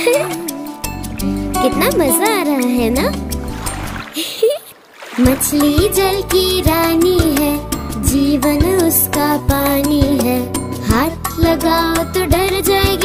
कितना मजा आ रहा है ना। मछली जल की रानी है, जीवन उसका पानी है। हाथ लगाओ तो डर जाएगी।